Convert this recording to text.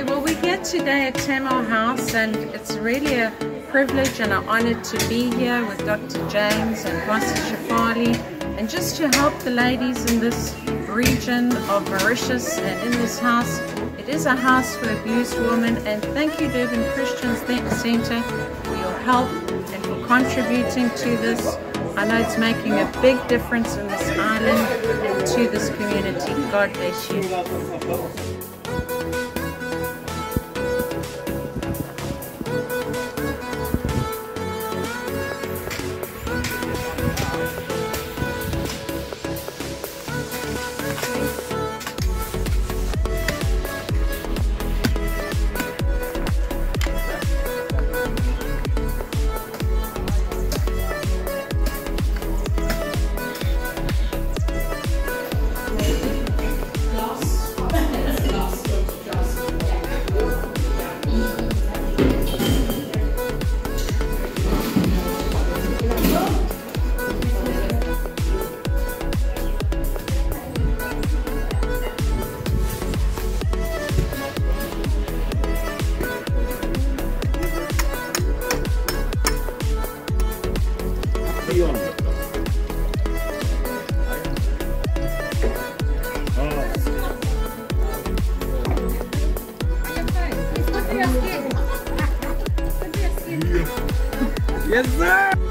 Well, we're here today at Tamar House, and it's really a privilege and an honor to be here with Dr. James and Pastor Shafali, and just to help the ladies in this region of Mauritius and in this house. It is a house for abused women, and thank you Durban Christian Centre for your help and for contributing to this. I know it's making a big difference in this island and to this community. God bless you. Yes, sir!